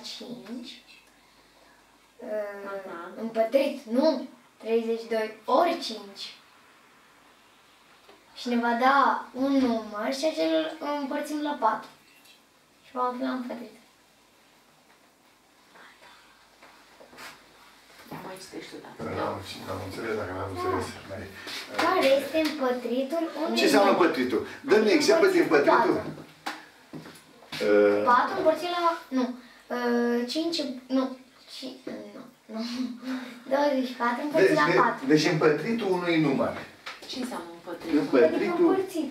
5 împătrit, nu, 32 ori 5. Și ne va da un număr și acel îl împărțim la 4. Și vom afla împătrit. Mai citești tu, da. Am înțeles, dacă n-am înțeles. Care este împătritul unui Ce înseamnă împătritul? Dă-mi exemplu de împătritul. 4 împărțit la... Nu. 5... Nu. 24 împărțit la 4. Deci împătritul unui număr. Ce înseamnă împătritul? Împătritul... Împărțit.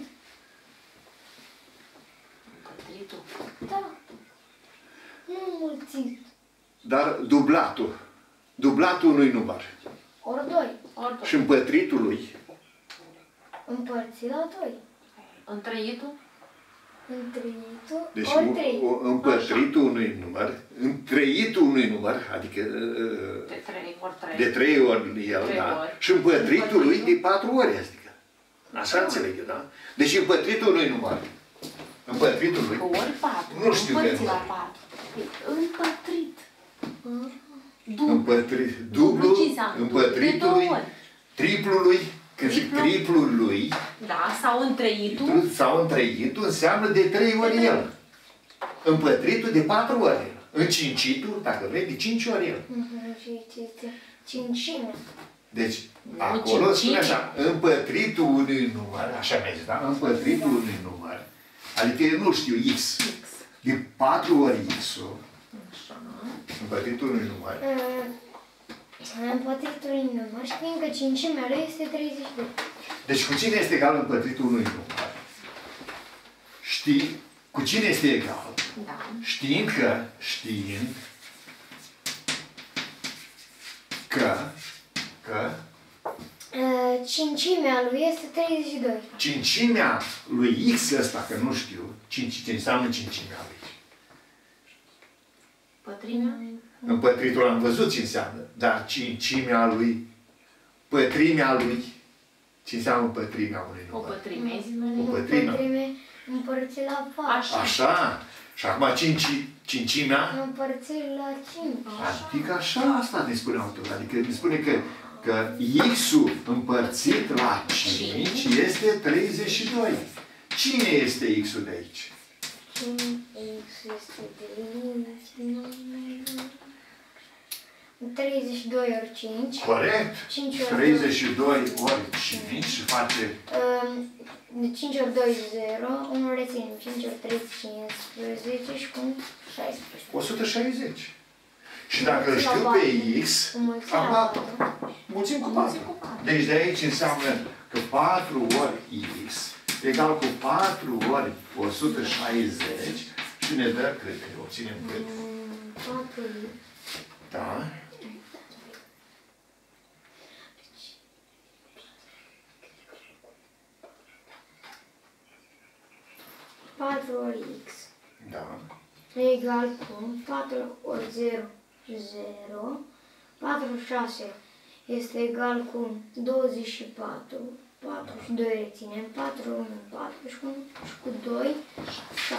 Împătritul? Da. Nu înmulțit. Dar dublatul. Dublatul unui număr. Ori 2. Și împătritul lui. Împărțit la 2. Întreitul? Întreitul Deci ori 3. împătritul unui număr, întreitul unui număr, adică De 3 ori 3. de 3 ori el, da? Și împătritul lui de 4 ori, adică. Așa înțeleg eu, da? Deci împătritul unui număr. Împătritul lui. Ori 4. Nu știu împărțit de la 4. Împătrit. Împătrit. Dublu, împătritul lui, triplul lui. Când zic triplul lui, da, sau întreitul. sau întreitul înseamnă de 3 ori el. Împătritul de 4 ori el. Încincitul, dacă vrei, de 5 ori el. Și este cincime. Deci, acolo spune așa, împătritul unui număr, așa merge, da? Împătritul unui număr, adică eu nu știu, X, de 4 ori X-ul, împătritul unui număr. Împătritul unui număr, știm că cincimea lui este 32. Deci cu cine este egal împătritul unui număr? Știi cu cine este egal? Da. Știind că cincimea lui este 32. cincimea lui X ăsta, că nu știu, ce înseamnă cincimea lui. Pătrimea? Împătritul am văzut ce înseamnă, dar cincimea lui, pătrimea lui, ce înseamnă pătrimea unui număr? O pătrime. O pătrime. Împărțit la 4. Așa. Și acum cincimea? Împărțit la 5. Adică așa asta ne spune autorul. Adică ne spune că X-ul împărțit la 5 este 32. Cine este X-ul de aici? X este de 32 ori 5. Corect. 32 ori 5 și face... 5 ori 2, 0. 1 reținem. 5 ori 3, 15 și cum 16. 160. Și dacă îl știu pe X, acum mulțim cu 4. Deci de aici înseamnă că 4 ori X egal cu 4 ori 160 și ne dă cât? Obținem cât? 4. Da. Ori X. Da. Egal cu 4 ori 0, 0. 46 este egal cu 24. 42 reținem. 4 ori 4 și cu 2, 6.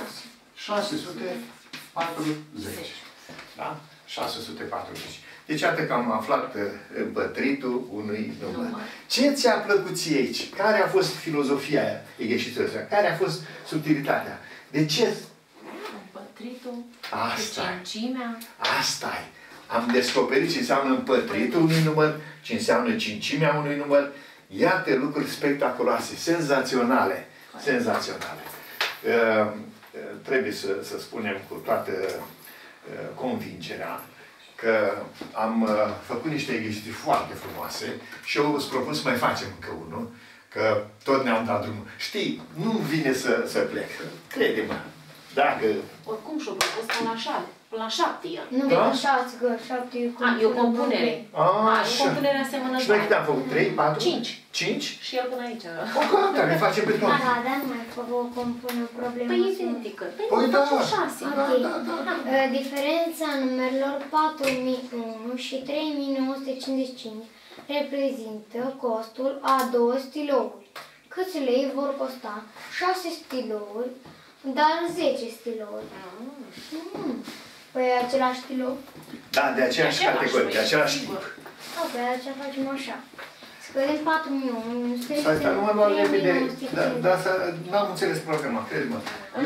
640. Da? 640. Deci iată că am aflat împătritul unui număr. Ce ți-a plăcut ție aici? Care a fost filozofia aia exercițiului ăsta? Care a fost subtilitatea? De ce? Împătritul, cincimea. Asta-i. Am descoperit ce înseamnă împătritul unui număr, ce înseamnă cincimea unui număr. Iată lucruri spectaculoase, senzaționale. Senzaționale. Trebuie să spunem cu toată convingerea că am făcut niște exerciții foarte frumoase și eu îți propun să mai facem încă unul, că tot ne-am dat drumul. Știi, nu vine să plec. Crede-mă. Dacă... Oricum și-o propus până la 7 el. Nu, da? la 6, că 7 e e o compunere. E o compunere asemănătoare. Și noi câte am făcut? 3, 4? 5. 5? Și el până aici. O contă, ne facem pe toate. Da, mai compune o problemă. Păi identică. Păi da. Facem 6. Diferența numerelor 4001 și 3955 reprezintă costul a 2 stilouri. Câți lei vor costa? 6 stilouri, dar 10 stilouri. Păi același stilou? Da, de aceeași categorie, de același tip. Da, păi aceea facem așa. Scădem 4.000 minus 3.000. Asta nu mă lua repede, dar n-am înțeles problema, crede-mă.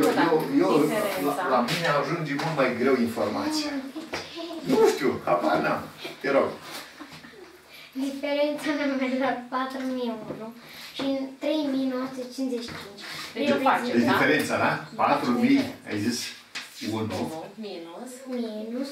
La mine ajunge mult mai greu informația. Nu știu, habar n-am. Te rog. Diferența numerelor 4.001 și 3.955. Deci o facem, Deci da? diferența, da? 4.000, ai zis 1. Minus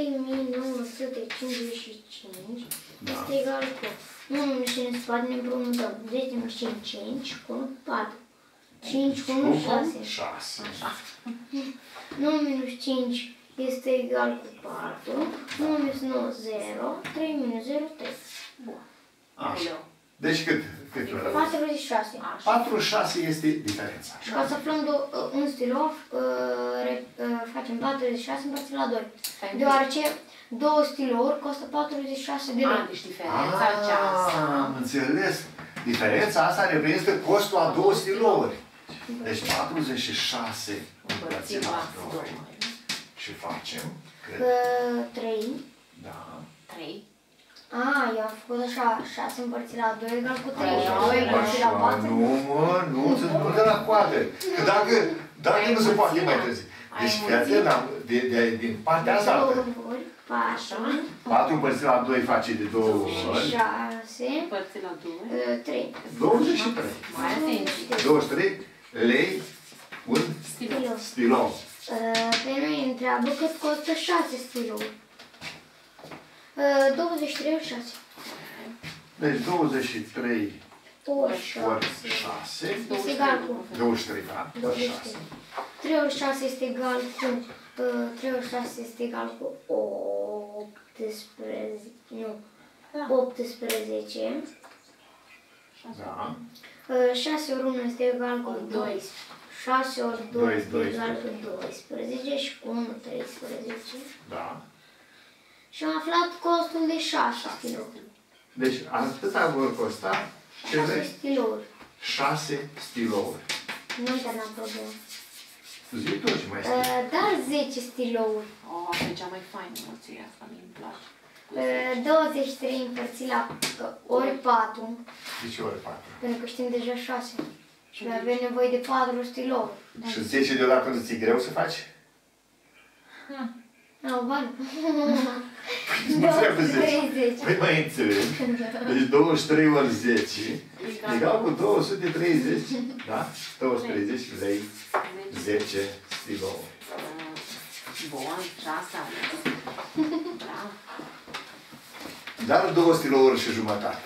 3.955 este egal cu 1 minus 5 în spate ne împrumutăm. 10 minus 5, 5 cu 4. 5 cu 1, 6. 9 minus 5 este egal cu 4. 9 minus 9, 0. 3 minus 0, 3. Bun. Așa. Deci cât? 46. 46 este diferența. Și ca să aflăm un stilou, facem 46 împărțit la 2. Deoarece două stilouri costă 46 de lei. Deci diferența aceasta. Am înțeles. Diferența asta reprezintă costul a două stilouri. Deci 46 împărțit la 2. Și facem? 3. Da. 3. Eu am făcut așa, 6 împărțit la 2 egal cu 3 și 2 împărțit la 4. Nu, mă, nu de la coadă. Că dacă nu se poate mai târziu. Deci, fiate, din partea asta altă. 4 împărțit la 2 face de 2 ori. 6 împărțit la 2. 3. 23. Mai atenție. 23 lei un stilou. Pe noi întreabă cât costă 6 stilouri. 23 ori 6. Deci 23 ori 6 este egal cu 23, da? 23. 3 ori 6 este egal cu 3 ori 6 este egal cu 18. Nu. 18. Da. 6 ori 1 este egal cu 2. 6 ori 2 este egal cu 12 și cu 1 13. Da. Și am aflat costul de 6 stilouri. Deci atâta vor costa 6 stilouri. 6 stilouri. Nu uita, n-am problemă. Zi tu și mai scrie. Dar 10 stilouri. Asta e cea mai faină mulție, asta mi-mi place. 23 împărțit la ori 4. De ce ori 4? Pentru că știm deja 6. Și mai avem nevoie de 4 stilouri. Și 10 deodată nu ți-e greu să faci? Au bani. Nu trebuie 10. Păi mai înțeleg. Deci 23 ori 10 egal cu 230. Da? 230 lei 10 stilouri. Bun, și asta ales. Da. Dar 2 stilouri și jumătate.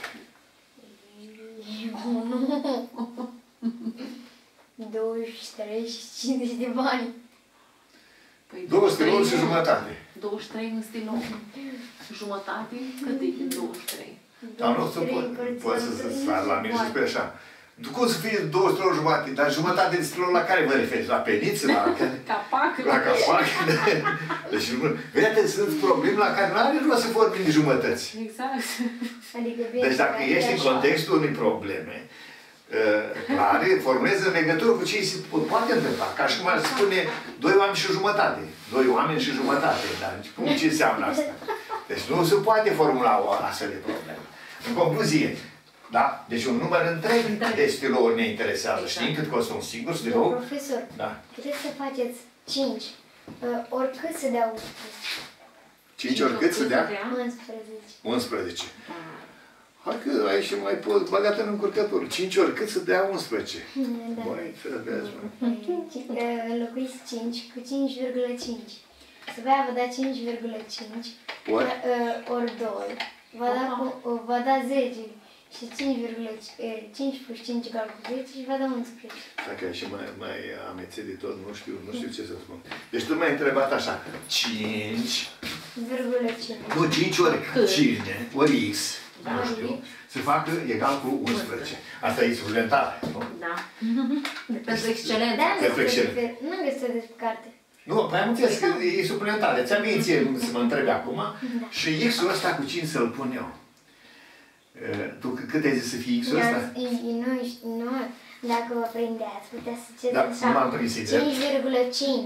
23 și 50 de bani. 2 stilouri și jumătate. 23 în stilou. Jumătate? Cât e 23? Dar nu se poate să sar la mine și spune așa. Cum să fie 2 stilouri jumătate? Dar jumătate de stilouri la care vă referiți? La peniță? La capac? La capac? Deci, vedeți, sunt probleme la care nu are rost să vorbim de jumătăți. Exact. Deci dacă ești în contextul unei probleme, care formulează în legătură cu ce se poate întâmpla. Ca și cum ar spune 2 oameni și jumătate. 2 oameni și jumătate. Dar ce înseamnă asta? Deci nu se poate formula o astfel de problemă. În concluzie, da? Deci un număr întreg de stilouri ne interesează. Știm cât costă un singur stilou? Profesor, da. puteți să faceți 5 ori cât să dea 11? 5 ori cât să dea? 11. 11. Hai că aici mai pot băgat în încurcătură. 5 ori cât să dea 11? Da. Băi, trebuie înlocuiți 5 cu 5,5. Să vă da 5,5 ori 2. Va da 10. Și 5 plus 5 egal cu 10 și va da 11. Dacă și mai amețit de tot, nu știu ce să spun. Deci tu m-ai întrebat așa, 5... Nu, 5 ori cine, ori x, nu știu, se facă egal cu 11. Asta e suplimentare, nu? Da. Pentru excelență. Nu am găsit despre carte. Nu, păi am înțeles că e suplimentare. Ți-am ție să mă întrebi acum și x-ul ăsta cu cine să-l pun eu? Tu cât ai zis să fie x-ul ăsta? Nu, dacă vă prindeați, puteți să Da, nu m-am prins, 5,5.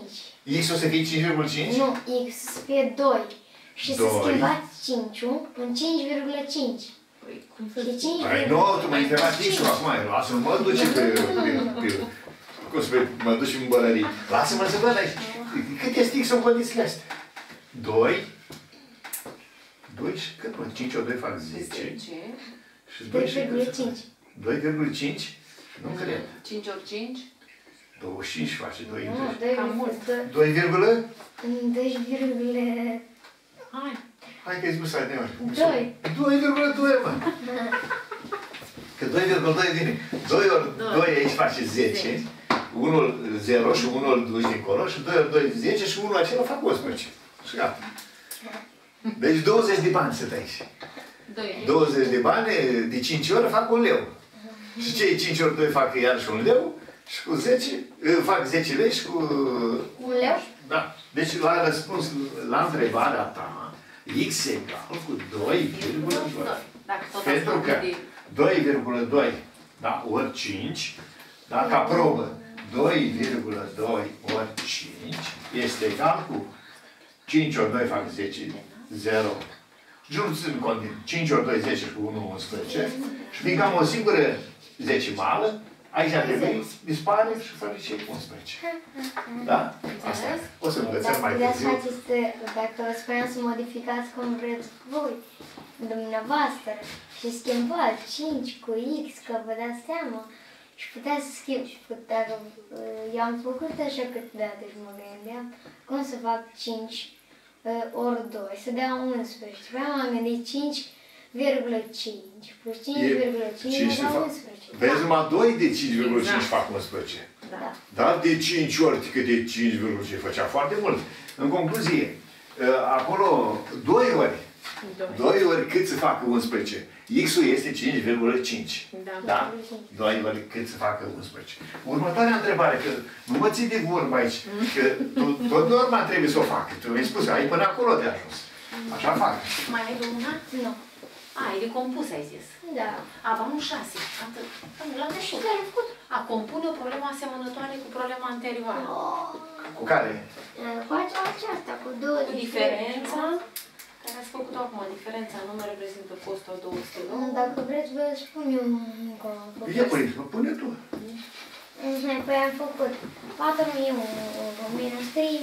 X o să fie 5,5? Nu, X să fie 2. Și să schimbați 5-ul în 5,5. Păi, cum să Și 5,5. Păi nu, tu m-ai întrebat X-ul acum, lasă-mă, mă duce pe... Cum spune, mă duci în bălării. Lasă-mă să văd aici. Cât este X-ul în condițiile astea? 2. 2 și cât mă? 5 ori 2 fac 10. Și 2,5. 2,5? Nu cred. 5 ori 5? 25 face 2. Cam mult. 2, 2,2. Hai că-i spus ai neori. 2. 2,2, mă. Că 2,2 vine. 2 ori 2 aici face 10. Unul 0 și unul îl duci dincolo și 2 ori 2 10 și unul acela fac 11. Și gata. Deci 20 de bani sunt aici. 20 de bani de 5 ori fac 1 leu. Și cei 5 ori 2 fac iarăși 1 leu și cu 10 fac 10 lei și cu... 1 leu? Da. Deci la răspuns la întrebarea ta, X egal cu 2,2. Pentru că 2,2 da, ori 5, da, ca probă, 2,2 ori 5 este egal cu 5 ori 2 fac 10, 0. Și nu țin cont din 5 ori 2, 10 și cu 1, 11. Și fiindcă am o singură decimală, aici ar trebui, dispare și fără cei 11. Da? Asta. O să învățăm mai târziu. Dacă spuneam să modificați cum vreți voi, dumneavoastră, și schimbați 5 cu X, că vă dați seama, și puteți să schimb. Și dacă eu am făcut așa câteodată și mă gândeam, cum să fac 5 ori 2, să dea 11. Și m-am gândit 5,5 plus 5,5 da 11. Vezi, numai 2 de 5,5 fac 11. Da. Dar de 5 ori cât de 5,5 făcea foarte mult. În concluzie, acolo 2 ori. 2 ori cât să facă 11? X-ul este 5,5. Da? 2 ori cât să facă 11. Următoarea întrebare, că nu mă ții de vorbă aici, că tot norma trebuie să o facă. Tu mi-ai spus, ai până acolo de ajuns. Așa fac. Mai ai de una? Nu. E de compus, ai zis. Da. Banul 6. Atât. L-am făcut. A compune o problemă asemănătoare cu problema anterioară. Cu care? Face aceasta cu 2 Cu diferența care ați făcut acum. Diferența nu mă reprezintă costul a 200 lei. Dacă vreți, vă spun eu încă. Ia pune tu. Păi am făcut 4.000 minus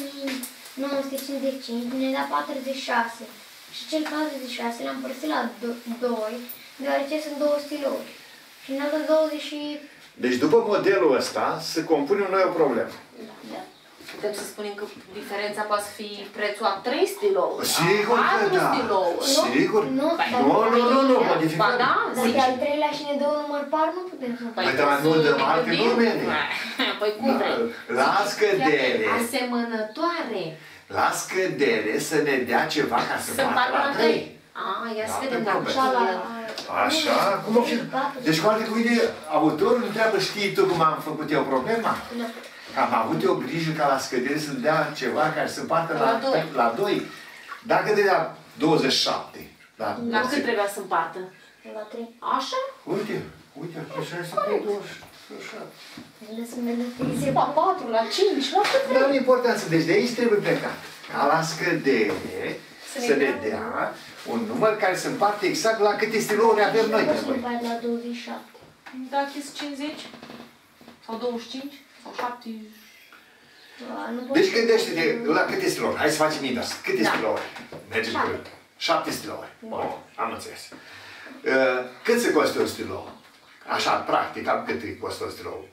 3.955 ne da 46. Și cel 46 l-am împărțit la 2, deoarece sunt 2 stiluri. Și ne-a dat 20. Deci după modelul ăsta, să compunem noi o problemă. Da. Putem să spunem că diferența poate fi prețul a 3 stilouri. Sigur că da. Sigur. Nu, modificăm. Dacă al treilea și ne dă un număr par, nu putem să Păi dar nu dăm alte numere. Păi cum vrei? La scădere. Asemănătoare. La scădere să ne dea ceva ca să facă la 3. Ia să vedem dacă așa? Cum o fi? Deci cu alte cuvinte, autorul întreabă, știi tu cum am făcut eu problema? Am avut eu grijă ca la scădere să dea ceva care să împartă la 2. Dacă dea 27. La cât trebuia să împartă? La 3. Așa? Uite, așa să dea 27. La 4, la 5, la cât Dar nu e importanță. Deci de aici trebuie plecat. Ca la scădere să ne dea un număr care să împarte exact la câte stilouri avem noi. La 27. Dacă e 50? Sau 25? Sau 70? Deci gândește-te la câte stilouri. Hai să facem invers. Câte stilouri? Mergem pe 7 stilouri. Bun, am înțeles. Cât se costă un stilou? Așa, practic, cât îi costă un stilou?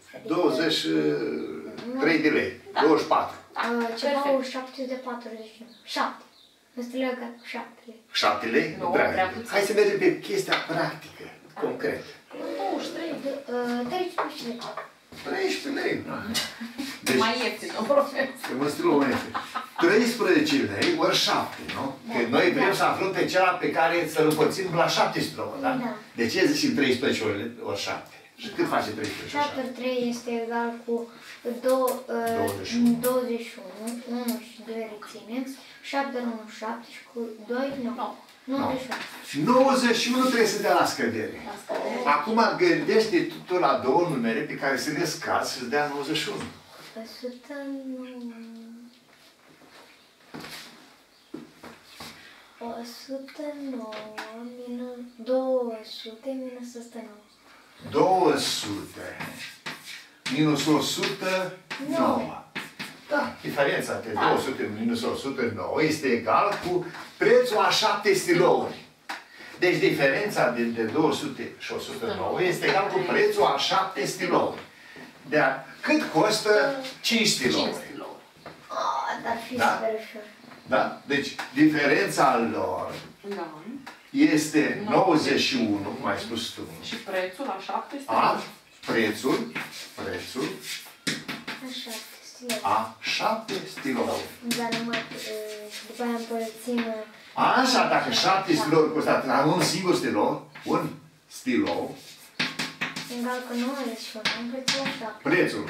23 de lei. 24. Ceva 7 de 41. 7. Un stilou egal cu 7 lei. 7 lei? Nu prea mult. Hai să mergem pe chestia practică, concret. 13 lei. 13 lei. Deci, mai ieftin, o profesor. Mă stilou mai ieftin. 13 lei ori 7, nu? Că noi vrem să aflăm pe cea pe care să-l împărțim la 7 stilouri, da? De ce zic 13 ori 7? Și cât face 13 ori 7 ori 3 este egal cu 21. 1 și 2 reține. 7 ori 1, 7 și cu 2, 9. 91. Și 91 trebuie să dea la scădere. Acum gândește tu la două numere pe care să le scazi și să dea 91. 100... 109 minus 200 minus 109. 200 minus 109. Da, diferența între 200 minus 109 este egal cu prețul a 7 stilouri. Deci diferența de 200 și 109 este egal cu prețul a 7 stilouri. Cât costă 5 stilouri? Dar fi super ușor. Da? Deci diferența lor este 91, cum ai spus tu. Și prețul la 7 stilouri? Prețul a 7 stilouri. Dar numai după aia împărțim... Așa, dacă 7 stilouri costă atât, un singur stilou, egal cu 91, împărțim la 7. prețul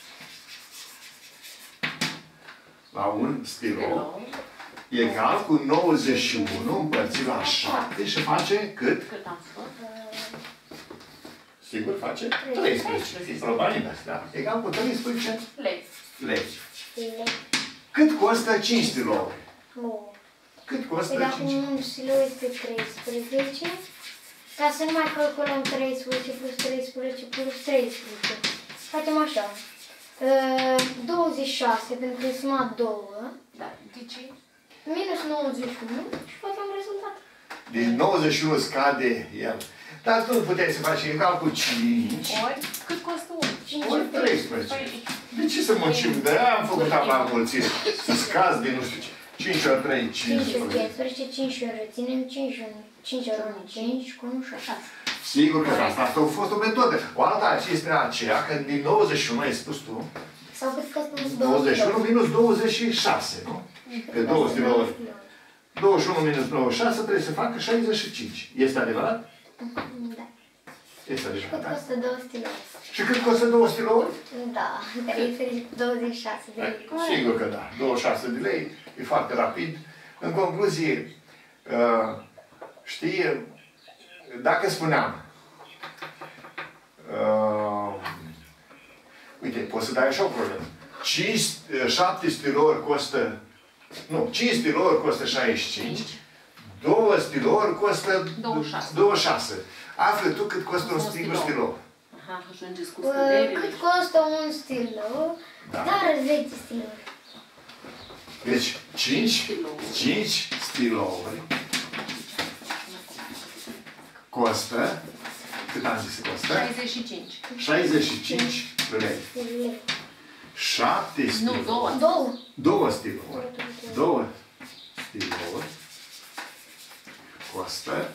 la un stilou egal cu 91 împărțit la 7 și face cât? Cât am spus? Sigur face 13. Probabil asta. Egal cu 13 lei. Cât costă 5 stilouri? Cât costă 5? Dacă un stilou este 13, ca să nu mai calculăm 13 plus 13 plus 13, facem așa. 26 pentru că suma 2. Da, deci minus 91 și facem rezultat. Din 91 scade el. Dar tu puteai să faci egal cu 5. Ori cât costă 1? Ori 13. De ce să muncim? De-aia am făcut tabla înmulțire. Să scazi de nu știu ce. 5 ori 3, 5 ori 15, 5 ori reținem, 5 ori 1, 5 cu 1, 6. Sigur că asta a fost o metodă. O alta este aceea, că din 91 ai spus tu. Sau cât costă 21 minus 26, nu? Pe 2 stilouri. 21 minus 96 trebuie să facă 65. Este adevărat? Da. Este adevărat, da? Cât costă 2 stilouri? Și cât costă 2 stilouri? Da, 26 de lei. Sigur că da. 26 de lei. E foarte rapid. În concluzie, știi, dacă spuneam, uite, poți să dai așa o problemă. 7 stilouri costă, nu, 5 stilouri costă 65, 2 stilouri costă 26. Află tu cât costă un singur stilou. Aha, ajungeți cu scăderile. Cât costă un stilou, dar 10 stilouri. Deci, 5 stilouri costă, cât am zis că costă? 65. 65 lei. 7 stilouri. Nu, 2 stilouri. 2 stilouri costă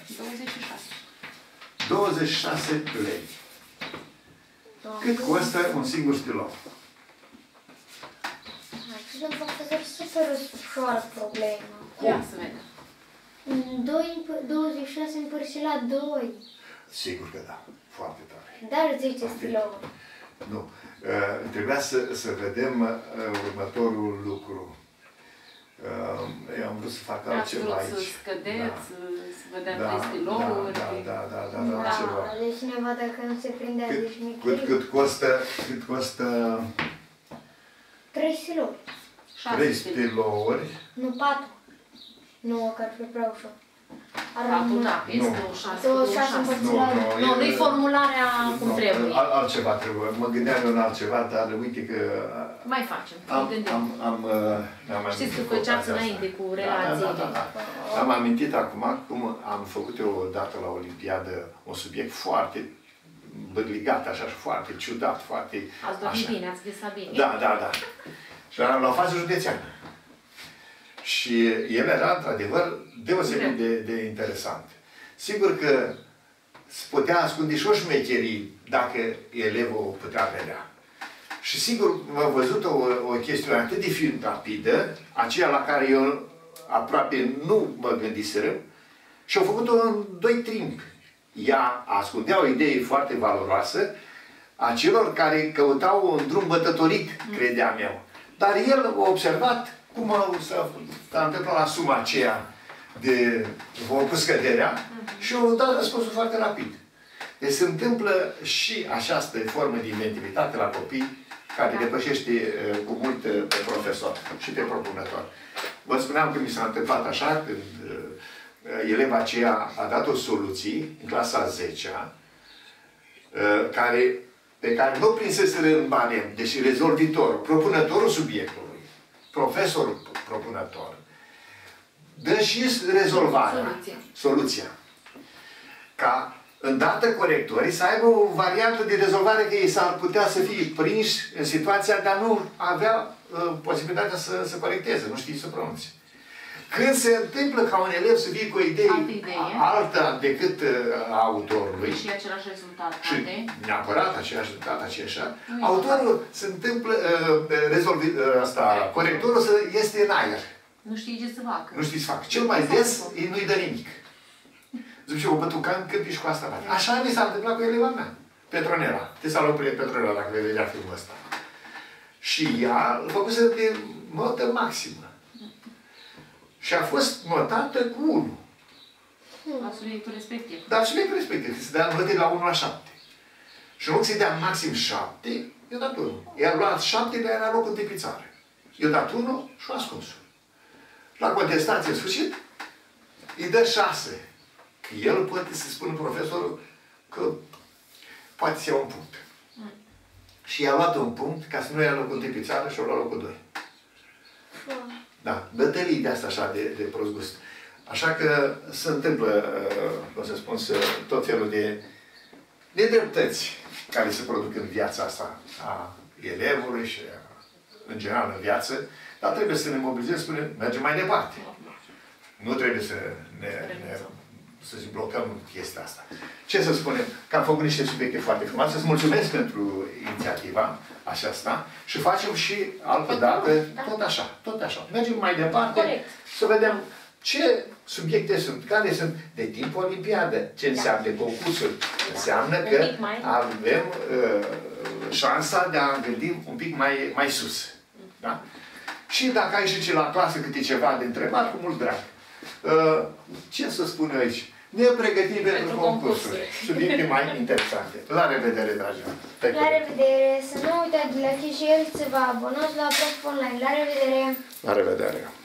26 lei. Cât costă un singur stilou? Am făcut super ușoară problemă. Ia să vedem. 26 împărțit la 2. Sigur că da. Foarte tare. Dar 10 stilouri. Nu. Trebuia să vedem următorul lucru. Eu am vrut să fac altceva aici. Să scădeți, să vedem 3 stilouri. Da, altceva. Deci cineva dacă nu se prindea, deci mic. Cât costă 3 stilouri. 3 stilouri. Nu, 4. Nu, că ar fi prea ușor. Patul, da, este 26 împărțit la... Nu, nu-i formularea cum trebuie. Altceva trebuie. Mă gândeam eu în altceva, dar uite că... Mai facem, știți că făceați înainte cu relațiile. Da. Am amintit acum cum am făcut eu odată la Olimpiadă un subiect foarte bârligat, așa, și foarte ciudat, foarte... Ați dormit bine, ați visat bine. Da. Și la o fază județeană. Și el era, într-adevăr, deosebit de interesant. Sigur că se putea ascunde și o șmecherie dacă elevul o putea vedea. Și sigur, am văzut o chestiune atât de fin rapidă, aceea la care eu aproape nu mă gândiserăm, și au făcut-o în 2 timp. Ea ascundea o idee foarte valoroasă a celor care căutau un drum bătătorit, credeam eu. Dar el a observat cum s-a întâmplat la suma aceea cu scăderea și a dat răspunsul foarte rapid. Deci se întâmplă și această formă de inventivitate la copii care depășește cu mult pe profesor și pe propunător. Vă spuneam că mi s-a întâmplat așa, când eleva aceea a dat o soluție în clasa 10-a, pe care nu prinseseră în barem, deci rezolvitorul, propunătorul subiectului, profesorul propunător, dă și rezolvarea, soluția. Ca îndată corectorii să aibă o variantă de rezolvare că ei s-ar putea să fie prinși în situația de a nu avea posibilitatea să corecteze, nu știi să pronunțe. Când se întâmplă ca un elev să fie cu o idee alta decât a autorului, și același rezultat, și neapărat același rezultat, aceeași, autorul se întâmplă, corectorul este în aer. Nu știi ce să facă. Nu știi să facă. Cel mai des, ei nu-i dă nimic. Zice, o bătucam cât și cu asta face. Așa mi s-a întâmplat cu eleva mea, Petronela. Petronela, dacă vei vedea filmul ăsta. Și ea îl făcuse de notă maximă. Și a fost notată cu 1. La subiectul respectiv. Da, subiectul respectiv. Se dea note la 1 la 7. Și în loc să-i dea maxim 7, i-a dat 1. I-a luat 7, dar era locul de pizară. I-a dat 1 și a ascuns-o. La contestație, în sfârșit, îi dă 6. Că el poate să spună profesorul că poate să ia un punct. Și i-a luat un punct ca să nu ia locul de pizară și a luat locul 2. Da, bătălii de asta așa de prost gust. Așa că se întâmplă, cum să spun, tot felul de nedreptăți care se produc în viața asta a elevului și în general în viață, dar trebuie să ne mobilizăm, să spunem, mergem mai departe. Nu trebuie să blocăm chestia asta. Ce să spunem? Că am făcut niște subiecte foarte frumoase. Îți mulțumesc pentru inițiativa aceasta și facem și altă dată tot așa. Mergem mai departe să vedem ce subiecte sunt, care sunt de timp olimpiadă, ce înseamnă concursul. Înseamnă că avem șansa de a gândi un pic mai sus. Da? Și dacă ai și la clasă câte ceva de întrebat, cu mult drag. Ce să spun aici? Ne pregătim pentru concursuri. Subiecte mai interesante. La revedere, dragilor! La revedere! Să nu uitați de like și să vă abonați la Prof Online. La revedere! La revedere!